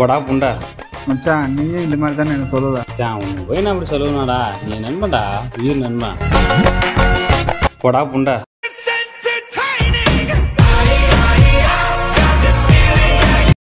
போடா புண்டா. மச்சான் நீயும் இந்த மாதிரி தானே எனக்கு சொல்லல. மச்சான் உன்னை போய் நான் அப்படி சொல்லுவேனாடா, நீ நண்பன்டா, உயிர் நண்பன். போடா புண்டா.